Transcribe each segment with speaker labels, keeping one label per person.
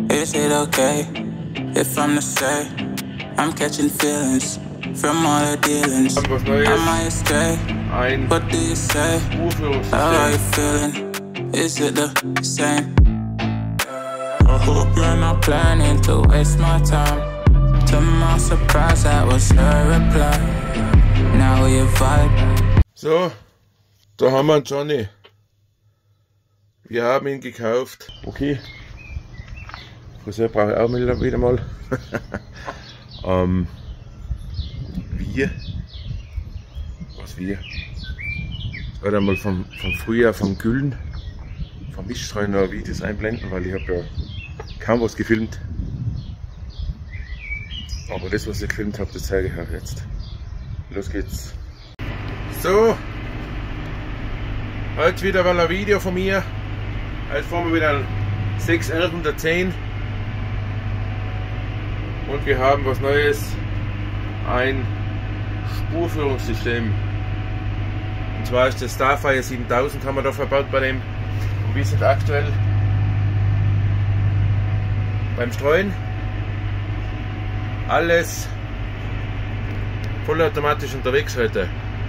Speaker 1: Is it okay if I'm the same? I'm catching feelings from all the dealings. Am I astray? What do you say? How are you feeling? Is it the same? I hope you're not planning to waste my time. To my surprise, that was her reply. Now we vibe.
Speaker 2: So, da haben wir Johnny. Wir haben ihn gekauft. Okay. Friseur brauche ich auch wieder mal. Wir? Oder einmal vom Frühjahr, vom Güllen, vom Mischstreu noch Videos einblenden, weil ich habe ja kaum was gefilmt. Aber das, was ich gefilmt habe, das zeige ich auch jetzt. Los geht's. So, heute wieder mal ein Video von mir. Heute fahren wir wieder ein 6R110 und wir haben was Neues, ein Spurführungssystem. Und zwar ist das Starfire 7000 haben wir da verbaut bei dem. Und wir sind aktuell beim Streuen. Alles vollautomatisch unterwegs heute.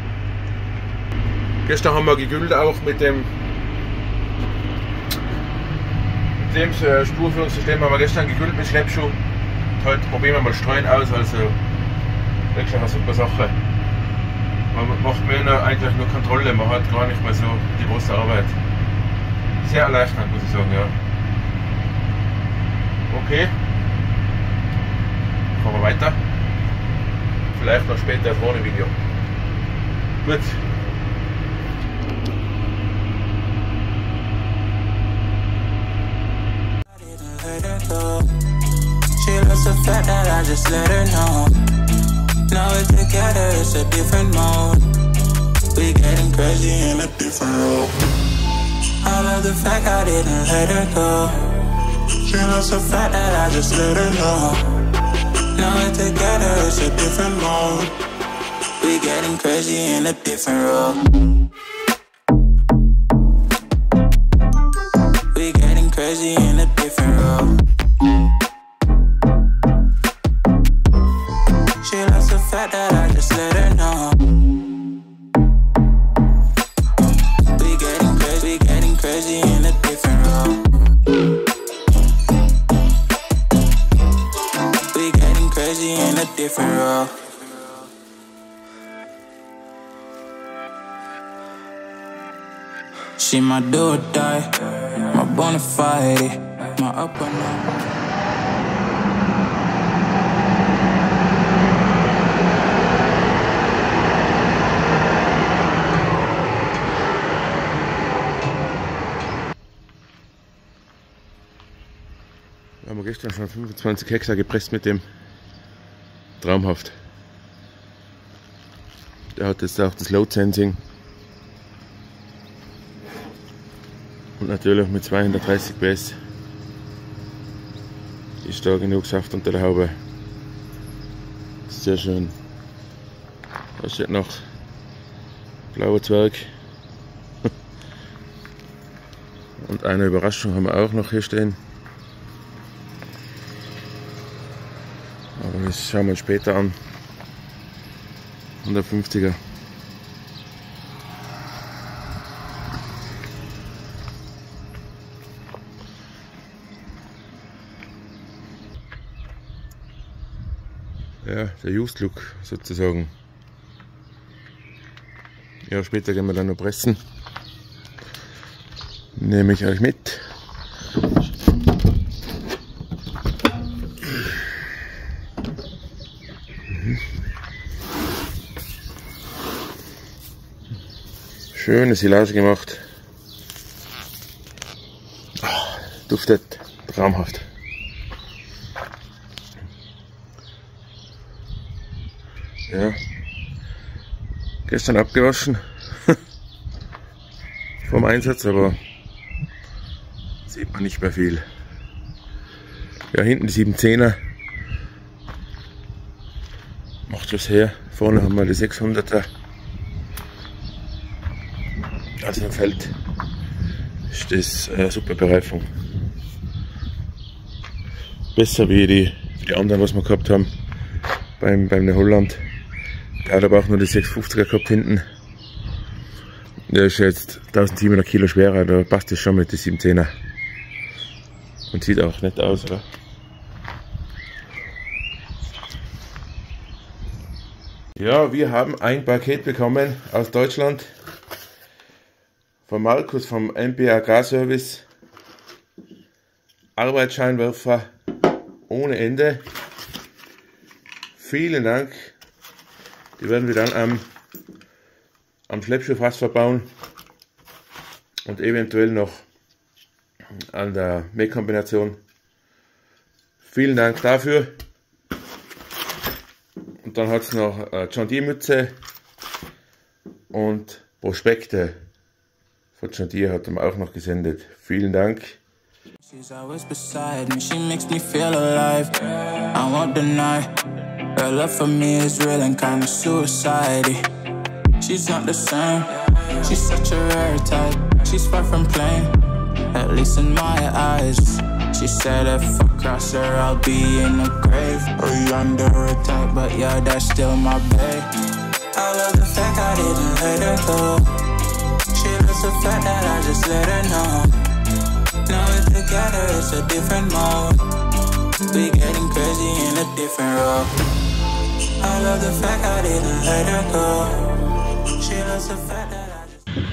Speaker 2: Gestern haben wir gegüllt auch mit dem Spurführungssystem haben wir gestern gegüllt mit Schleppschuh. Heute probieren wir mal Streuen aus, also wirklich eine super Sache. Man macht mir eigentlich nur Kontrolle, man hat gar nicht mehr so die große Arbeit. Sehr erleichternd, muss ich sagen, ja. Okay. Fahren wir weiter. Vielleicht noch später ein Drohnenvideo. Gut.
Speaker 1: She loves the fact that I just let her know. Now we're together, it's a different mode. We getting crazy in a different role. I love the fact I didn't let her go. She loves the fact that I just let her know. Now we're together, it's a different mode. We getting crazy in a different role. We getting crazy in a different role. She loves the fact that I just let her know. We getting crazy in a different role. We getting crazy in a different role. She my do or die, my bona fide, my up and down.
Speaker 2: Wir haben gestern schon 25 Hektar gepresst mit dem. Traumhaft. Der hat jetzt auch das Load Sensing. Und natürlich mit 230 PS ist da genug Saft unter der Haube. Sehr schön. Da steht noch blauer Zwerg. Und eine Überraschung haben wir auch noch hier stehen. Aber das schauen wir uns später an. 150er. Ja, der Used Look sozusagen. Ja, später gehen wir dann noch pressen. Nehme ich euch mit. Schöne Silage gemacht. Duftet traumhaft. Ja, gestern abgewaschen vom Einsatz, aber sieht man nicht mehr viel. Ja, hinten die 710er macht was her. Vorne haben wir die 600er. Also im Feld ist das super Bereifung. besser wie die anderen, was wir gehabt haben beim New Holland. Der hat aber auch nur die 650er gehabt hinten. Der ist jetzt 1700 Kilo schwerer, da passt es schon mit den 710er. Und sieht auch nett aus, oder? Ja, wir haben ein Paket bekommen aus Deutschland von Markus vom MP Agrarservice. Arbeitsscheinwerfer ohne Ende. Vielen Dank. Die werden wir dann am Schleppschuhfass verbauen und eventuell noch an der Mähkombination. Vielen Dank dafür. Und dann hat es noch John Deere Mütze und Prospekte von John Deere hat er auch noch gesendet. Vielen Dank.
Speaker 1: She's always beside me, she makes me feel alive. I won't deny, her love for me is real and kinda suicide-y. She's not the same, she's such a rare type. She's far from plain, at least in my eyes. She said if I cross her, I'll be in the grave or under a type, but yeah, that's still my babe. I love the fact I didn't let her go. She loves the fact that I just let her know. Now we're together, it's a different mode. We getting crazy in a different role. I love the fact I didn't let her go. She loves the fact that I just...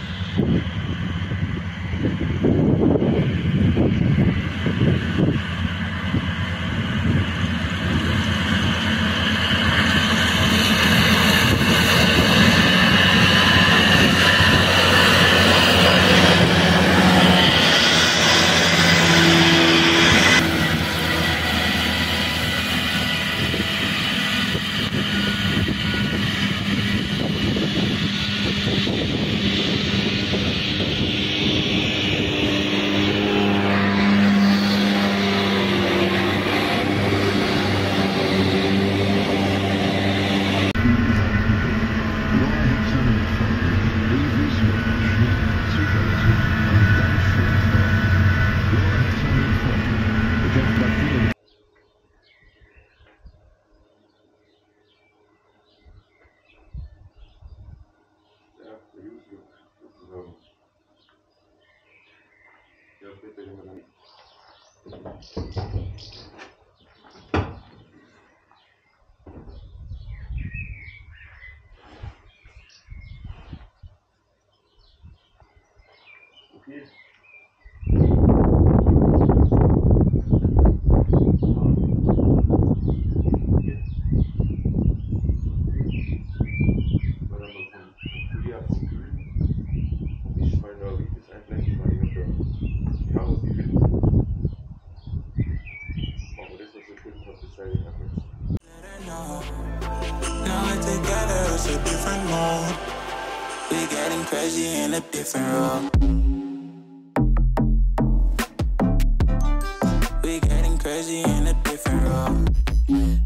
Speaker 1: Crazy in a different role. We getting crazy in a different role.